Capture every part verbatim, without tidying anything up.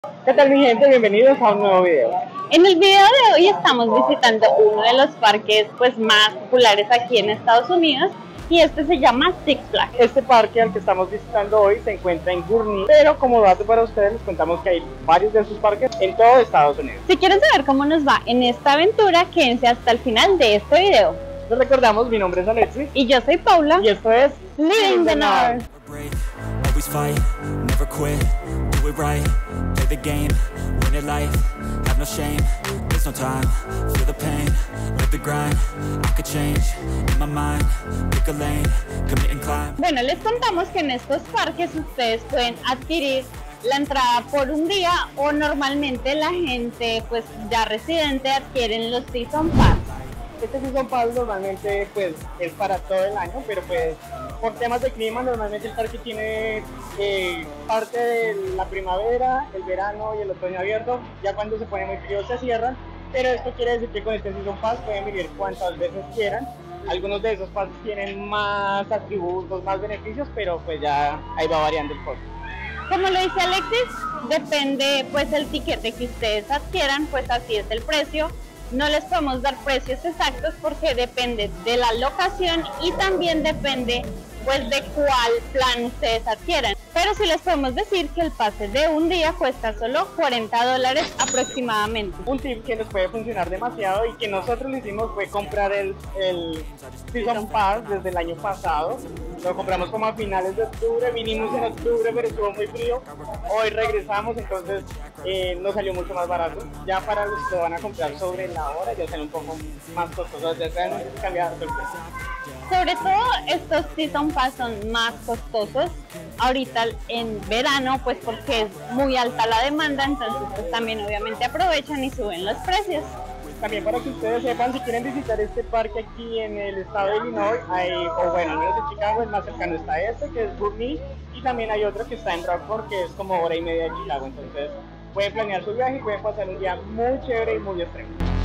¿Qué tal mi gente? Bienvenidos a un nuevo video. En el video de hoy estamos visitando uno de los parques pues más populares aquí en Estados Unidos y este se llama Six Flags. Este parque al que estamos visitando hoy se encuentra en Gurnee, pero como dato para ustedes les contamos que hay varios de estos parques en todo Estados Unidos. Si quieren saber cómo nos va en esta aventura, quédense hasta el final de este video. Les recordamos, mi nombre es Alexis Y yo soy Paula y esto es Living the North. Always fight, never quit, do it right, play the game, win it life, have no shame, there's no time, feel the pain, live the grind, I could change, in my mind, pick a lane, commit and climb. Bueno, les contamos que en estos parques ustedes pueden adquirir la entrada por un día o normalmente la gente pues ya residente adquieren los Season Pass. Este Season Pass normalmente pues es para todo el año, pero pues por temas de clima normalmente el parque tiene eh, parte de la primavera, el verano y el otoño abierto. Ya cuando se pone muy frío se cierran, pero esto quiere decir que con este Season Pass pueden vivir cuantas veces quieran. Algunos de esos pases tienen más atributos, más beneficios, pero pues ya ahí va variando el costo. Como lo dice Alexis, depende pues el tiquete que ustedes adquieran, pues así es el precio. No les podemos dar precios exactos porque depende de la locación y también depende pues de cuál plan ustedes adquieran. Pero sí les podemos decir que el pase de un día cuesta solo cuarenta dólares aproximadamente. Un tip que les puede funcionar demasiado y que nosotros lo hicimos fue comprar el, el Season Pass desde el año pasado. Lo compramos como a finales de octubre, vinimos en octubre pero estuvo muy frío. Hoy regresamos, entonces eh, nos salió mucho más barato. Ya para los que lo van a comprar sobre la hora ya sale un poco más costoso, ya se han cambiado el precio. Sobre todo estos Season Pass son más costosos ahorita en verano, pues porque es muy alta la demanda, entonces pues también obviamente aprovechan y suben los precios. También para que ustedes sepan, si quieren visitar este parque aquí en el estado de Illinois, hay, o bueno, al menos en Chicago, el más cercano está este, que es Gurnee, y también hay otro que está en Rockford, que es como hora y media de Chicago, entonces pueden planear su viaje y pueden pasar un día muy chévere y muy extremo.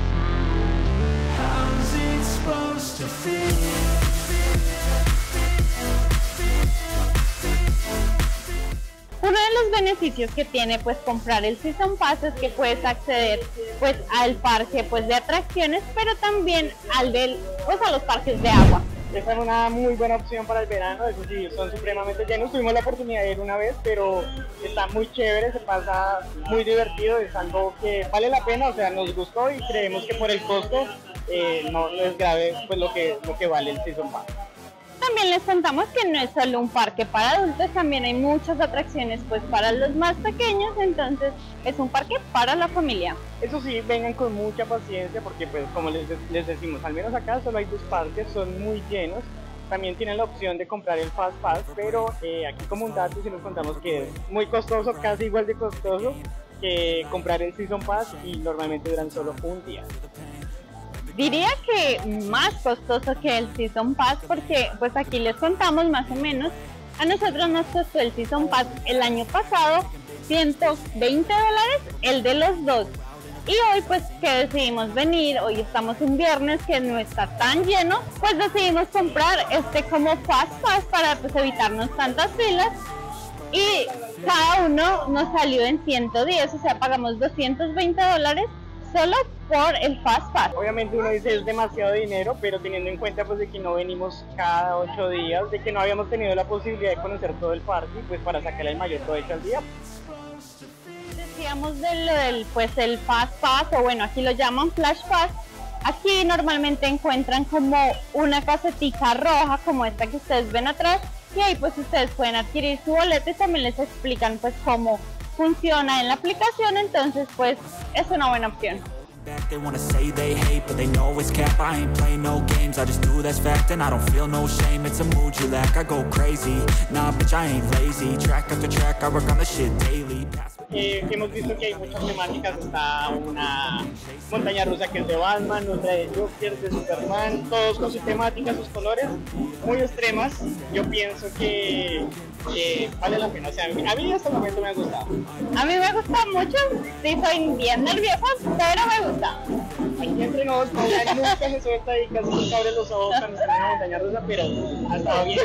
Uno de los beneficios que tiene pues comprar el Season Pass es que puedes acceder pues al parque pues de atracciones, pero también al del pues a los parques de agua. Esta es una muy buena opción para el verano, eso sí, son supremamente llenos. Tuvimos la oportunidad de ir una vez, pero está muy chévere, se pasa muy divertido, es algo que vale la pena, o sea, nos gustó y creemos que por el costo eh, no, no es grave pues lo que, lo que vale el Season Pass. También les contamos que no es solo un parque para adultos, también hay muchas atracciones pues para los más pequeños, entonces es un parque para la familia. Eso sí, vengan con mucha paciencia porque pues como les, les decimos, al menos acá solo hay dos parques, son muy llenos. También tienen la opción de comprar el Fast Pass, pero eh, aquí como un dato si nos contamos que es muy costoso, casi igual de costoso que comprar el Season Pass y normalmente duran solo un día. Diría que más costoso que el Season Pass porque pues aquí les contamos más o menos, a nosotros nos costó el Season Pass el año pasado ciento veinte dólares el de los dos y hoy pues que decidimos venir, hoy estamos un viernes que no está tan lleno, pues decidimos comprar este como Fast Pass para pues evitarnos tantas filas y cada uno nos salió en ciento diez, o sea pagamos doscientos veinte dólares solo por el Fast Pass. Obviamente uno dice es demasiado dinero, pero teniendo en cuenta pues de que no venimos cada ocho días, de que no habíamos tenido la posibilidad de conocer todo el parque, pues para sacarle el mayor provecho al día. Decíamos del, del pues el Fast Pass, o bueno aquí lo llaman Flash Pass. Aquí normalmente encuentran como una casetica roja como esta que ustedes ven atrás y ahí pues ustedes pueden adquirir su boleto y también les explican pues cómo funciona en la aplicación, entonces pues es una buena opción. They wanna say they hate, but they know it's cap. I ain't play no games, I just do that's fact. And I don't feel no shame, it's a mood you lack. I go crazy, nah bitch I ain't lazy. Track after track, I work on the shit daily. Eh, hemos visto que hay muchas temáticas, está una montaña rusa que es de Batman, otra de Joker, de Superman, todos con sus temáticas, sus colores, muy extremas. Yo pienso que eh, vale la pena, o sea, a mí, a mí hasta el momento me ha gustado. A mí me gusta mucho, sí soy bien nerviosa, pero me gusta. Aquí entre nos, Paula nunca se suelta y casi nunca abre los ojos cuando está en una montaña rusa, pero ha estado bien.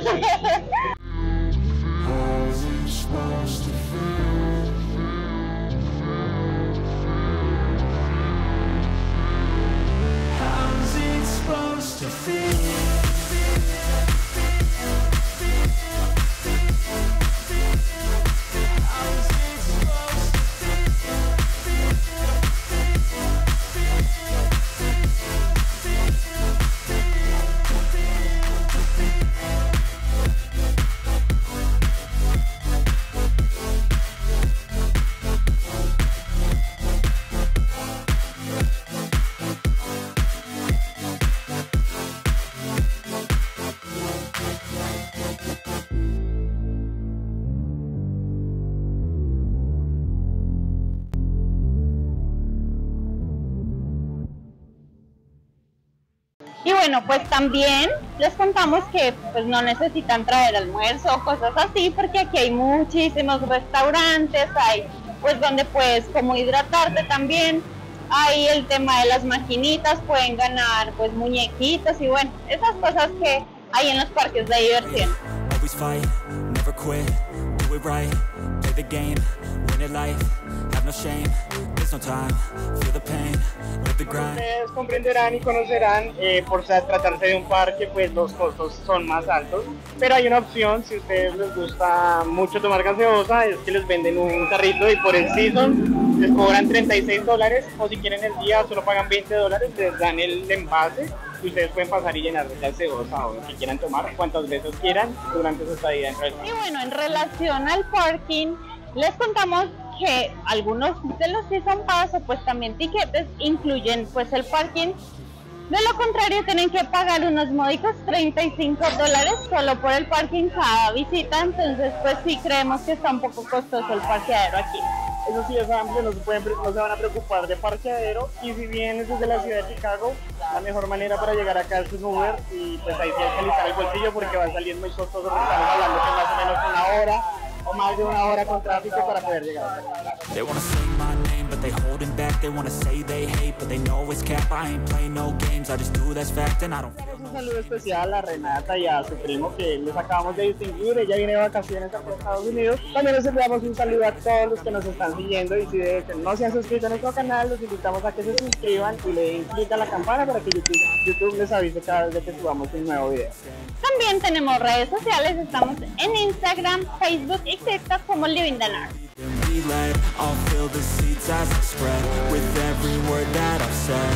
Y bueno, pues también les contamos que pues no necesitan traer almuerzo o cosas así, porque aquí hay muchísimos restaurantes, hay pues donde puedes como hidratarte también, hay el tema de las maquinitas, pueden ganar pues muñequitos y bueno, esas cosas que hay en los parques de diversión. Always fight, never quit, do it right, play the game, win it life, have no shame, there's no time, feel the pain, live the grind. Ustedes comprenderán y conocerán, eh, por tratarse de un parque, pues los costos son más altos, pero hay una opción, si a ustedes les gusta mucho tomar gaseosa, es que les venden un carrito y por el season les cobran treinta y seis dólares, o si quieren el día solo pagan veinte dólares, les dan el envase y ustedes pueden pasar y llenar de gaseosa o lo que quieran tomar, cuantas veces quieran durante su estadía dentro del parque. Y bueno, en relación al parking, les contamos que algunos de los Season Pass o pues también tiquetes incluyen pues el parking. De lo contrario, tienen que pagar unos módicos treinta y cinco dólares solo por el parking cada visita, entonces pues sí creemos que está un poco costoso el parqueadero aquí. Eso sí es amplio, no se, pueden, no se van a preocupar de parqueadero, y si vienes desde la ciudad de Chicago, la mejor manera para llegar acá es un Uber, y pues ahí sí hay que alistar el bolsillo porque va a salir muy costoso, porque estamos hablando que más o menos una hora o más de una hora con tráfico para poder llegar. They wanna say my name, but they holding back. They wanna say they hate, but they know it's cap. I ain't playing no games, I just do that's fact, and I don't feel no. Un saludo especial a Renata y a su primo que les acabamos de distinguir. Ella viene de vacaciones a Estados Unidos. También les enviamos un saludo a todos los que nos están siguiendo, y si de hecho no se han suscrito a nuestro canal, los invitamos a que se suscriban y le den clic a la campana para que YouTube, YouTube les avise cada vez que subamos un nuevo video. También tenemos redes sociales, estamos en Instagram, Facebook y TikTok como Living the North. I'll fill the seats as I spread with every word that I've said.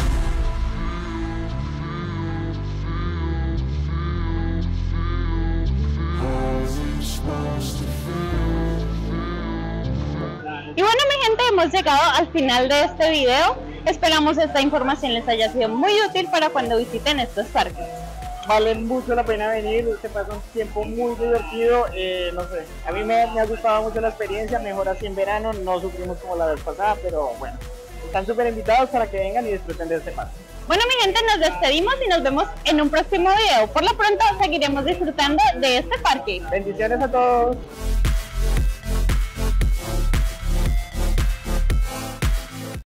Y bueno, mi gente, hemos llegado al final de este video. Esperamos esta información les haya sido muy útil para cuando visiten estos parques. Vale mucho la pena venir, se pasa un tiempo muy divertido, eh, no sé, a mí me, me ha gustado mucho la experiencia, mejor así en verano, no sufrimos como la vez pasada, pero bueno, están súper invitados para que vengan y disfruten de este parque. Bueno, mi gente, nos despedimos y nos vemos en un próximo video. Por lo pronto seguiremos disfrutando de este parque. Bendiciones a todos.